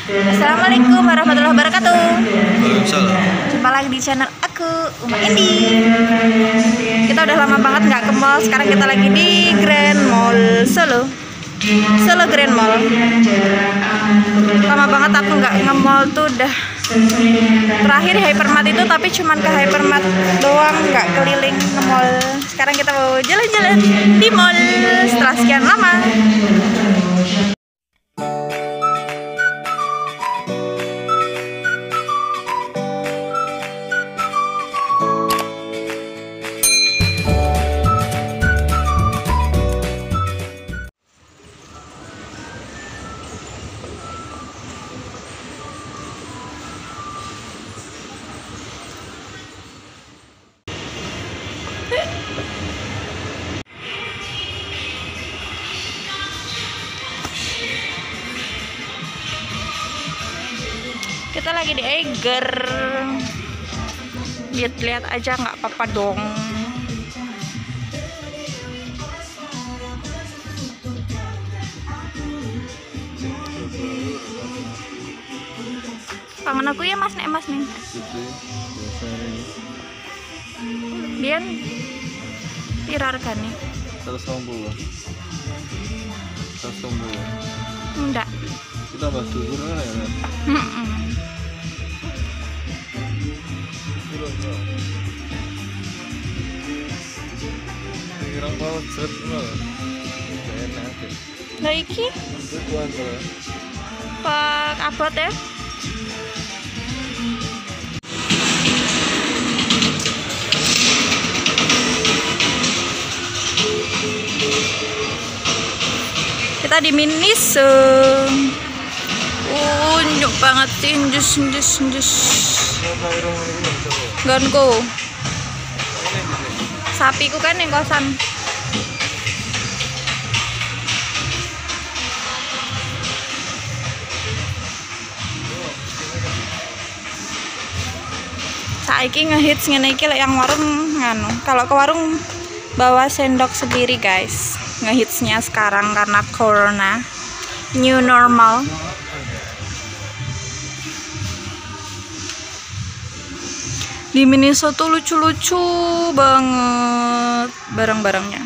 Assalamualaikum warahmatullahi wabarakatuh. Waalaikumsalam. Jumpa lagi di channel aku, Uma Indi. Kita udah lama banget nggak ke mall. Sekarang kita lagi di Grand Mall Solo. Solo Grand Mall. Lama banget aku nggak nge-mall tuh udah. Terakhir Hypermart itu tapi cuman ke Hypermart doang, nggak keliling nge-mall. Sekarang kita mau jalan-jalan di mall setelah sekian lama. Kita lagi di Eiger. Lihat-lihat aja nggak apa-apa dong. Kangen aku ya mas nih. Biar pira regane? 120. Enggak. Kita bahas dulu kan ya. Kira mau jet malah. Enak. Lah iki Tuan tuh. Pak abot ya. Kita di Miniso. Nyuk banget sih, njus. Gonku. Sapiku kan yang kosan. Saiki ngehits ngene iki lek yang warung nganu. Kalau ke warung bawa sendok sendiri, guys. Ngehitsnya sekarang karena corona, new normal. Di Miniso tuh lucu-lucu banget barang-barangnya.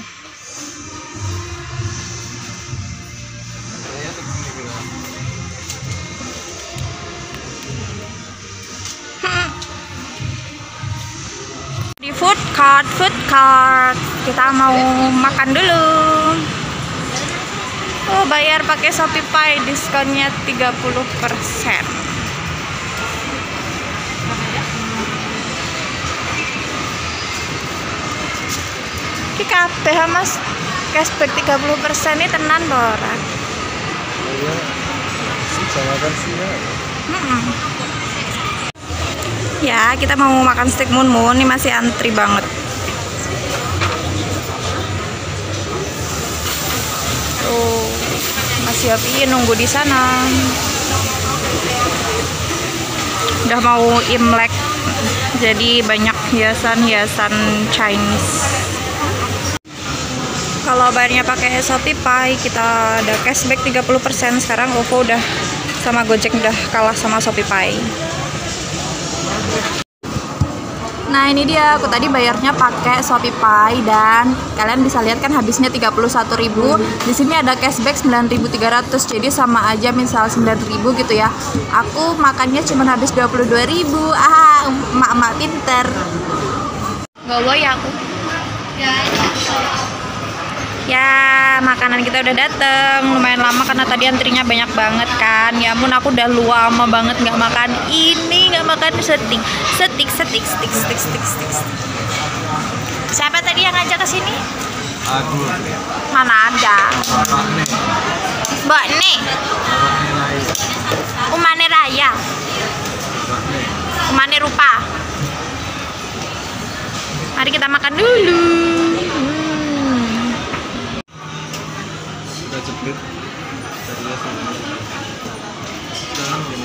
Di food cart, kita mau makan dulu. Oh, bayar pakai Shopee Pay, diskonnya 30%. Ki kabeh Mas, cashback 30% ini tenan lho ora? Iya. Sama kan sih ya. Ya, kita mau makan steak Mun, ini masih antri banget. Tuh, masih Yopi nunggu di sana. Udah mau Imlek, jadi banyak hiasan-hiasan Chinese. Kalau bayarnya pakai Shopee Pay, kita ada cashback 30%. Sekarang OVO udah sama Gojek udah kalah sama Shopee Pay. Nah, ini dia, aku tadi bayarnya pakai Shopee Pay dan kalian bisa lihat kan habisnya 31.000. Di sini ada cashback 9.300. Jadi sama aja misal 9.000 gitu ya. Aku makannya cuma habis 22.000. Emak-emak pinter. Gowo ya aku. Ya, makanan kita udah dateng. Lumayan lama karena tadi antrinya banyak banget kan. Ya ampun, aku udah lama banget nggak makan ini, nggak makan steak. Siapa tadi yang ngajak ke sini? Aku. Mana ada? Mbak nih. Umane Raya. Umane Rupa. Mari kita makan dulu. Jepit tadinya sama sekarang gini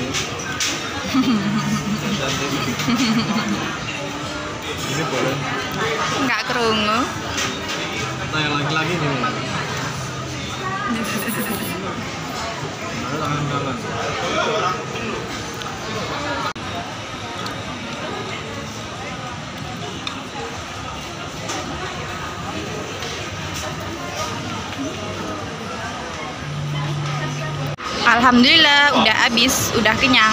ini boleh Nggak kerungu. nah yang lagi-lagi gini ada tangan Alhamdulillah udah habis, udah kenyang.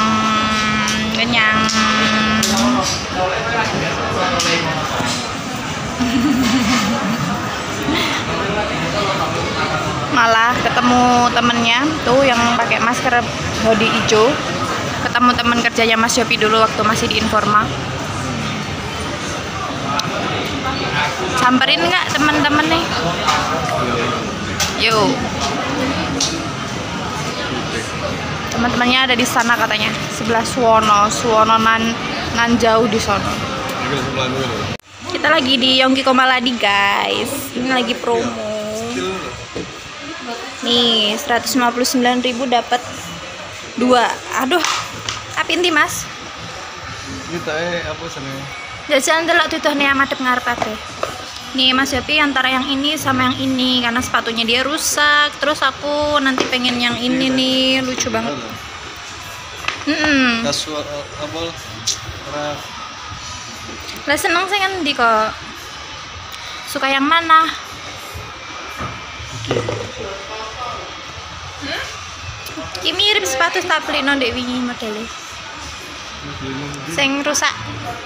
Malah ketemu temennya tuh yang pakai masker hoodie hijau, ketemu temen kerjanya Mas Yopi dulu waktu masih di Informa. Samperin nggak temen-temen nih? Yuk. Teman-temannya ada di sana katanya, sebelah Suwono nan jauh di sono. Kita lagi di Yongki Komaladi guys, ini lagi promo. Nih 159.000 dapat 2. Aduh, apa inti mas? Kita apa sana? Jajan delok tutuhnya madep ngarep kabeh. Nih Mas Yopi antara yang ini sama yang ini karena sepatunya dia rusak. Terus aku nanti pengen yang ini nih, lucu banget. Kasual apa? Lah seneng sih kan di kok. Suka yang mana? Ki mirip sepatu tak beli ndek wingi modele. Sing rusak.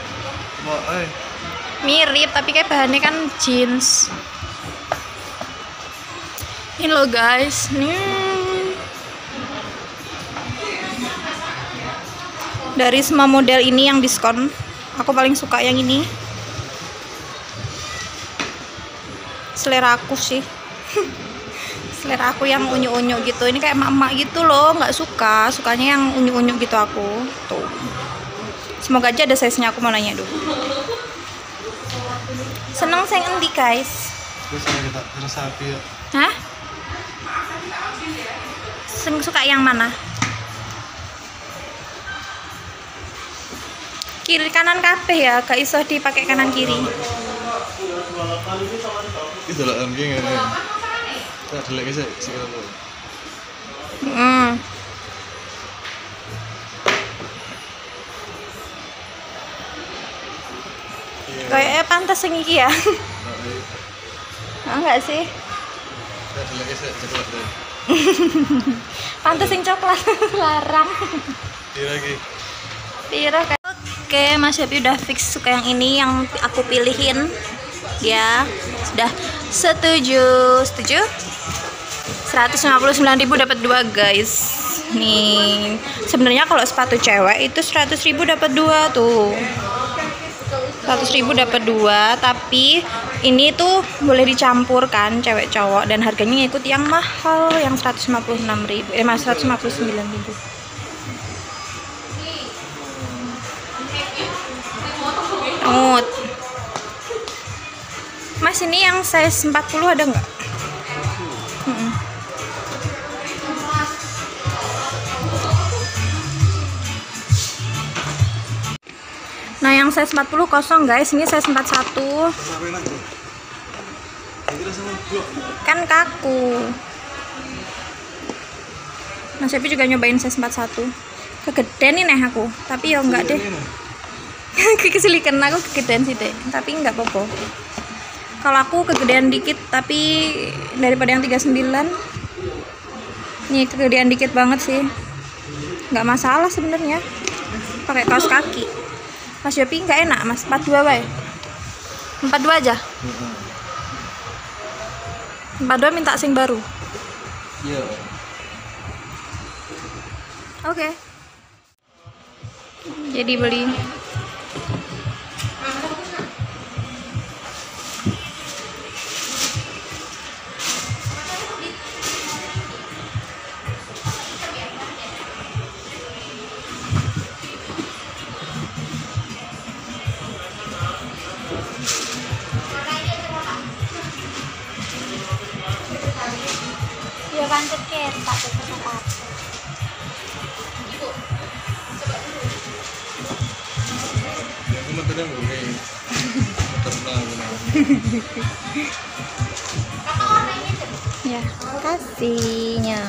Mirip tapi kayak bahannya kan jeans. Ini loh guys, nih dari semua model ini yang diskon aku paling suka yang ini. Selera aku sih. Selera aku yang unyu-unyu gitu. Ini kayak emak-emak gitu loh, nggak sukanya yang unyu-unyu gitu aku tuh. Semoga aja ada size nya, aku mau nanya dulu. Seneng saya endi guys? Terus kita sapi ya. Hah? Suka yang mana? Kiri kanan kabeh ya, gak iso dipakai kanan kiri. Itu lah anjing ini. Tak delek sih sekarang. Kayaknya pantas yang iki ya. Enggak sih? Tak delek sih coklat deh. Pantas yang coklat larang. Lagi. Piro kan? Oke, Mas Yopi udah fix suka yang ini yang aku pilihin. Ya, sudah setuju. 159.000 dapat 2 guys. Nih, sebenarnya kalau sepatu cewek itu 100.000 dapat 2 tuh. 100.000 dapat 2, tapi ini tuh boleh dicampur kan cewek cowok dan harganya ngikut yang mahal yang 159.000. 159.000. Mas ini yang size 40 ada nggak? Nah yang size 40 kosong guys, ini size 41 kan kaku. Mas Yopi juga nyobain size 41, kegedean nih aku, tapi ya enggak deh. Kesilikan aku kegedean sih deh, tapi enggak apa-apa. Kalau aku kegedean dikit, tapi daripada yang 39 nih kegedean dikit banget sih, nggak masalah sebenarnya pakai kaos kaki. Mas Yopi nggak enak mas, 42 bae. 42 aja. 42 minta sing baru. Iya. Oke. Jadi beli. Ya pancet ketak sepatu. Cuma tadi nggak kayak terkenal. Ya, kasihnya.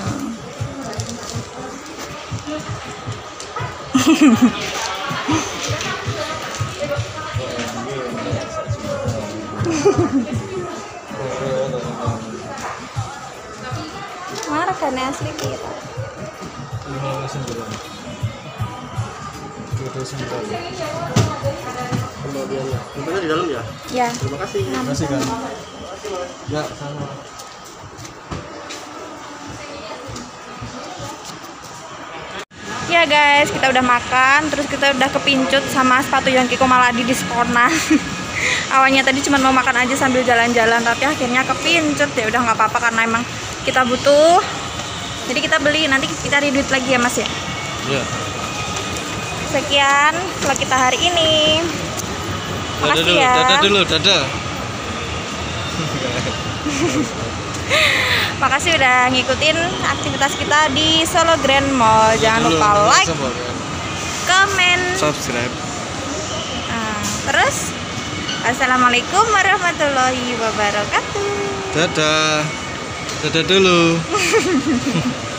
Marah kan asli kita. Kembaliannya. Untungnya di dalam ya? Ya. Terima kasih. Terima kasih kan. Ya, sama. Ya guys, kita udah makan, terus kita udah kepincut sama sepatu yang Kiko Maladi diskonan. Awalnya tadi cuma mau makan aja sambil jalan-jalan, tapi akhirnya kepincut. Ya udah nggak apa-apa karena emang kita butuh. Jadi kita beli, nanti kita cari duit lagi ya Mas ya. Iya. Sekian vlog kita hari ini. Dadah Makasih dulu, ya. dadah dulu, dadah. Makasih udah ngikutin aktivitas kita di Solo Grand Mall. Jangan lupa like, komen, subscribe. Nah, terus assalamualaikum warahmatullahi wabarakatuh. Dadah. Dadah dulu.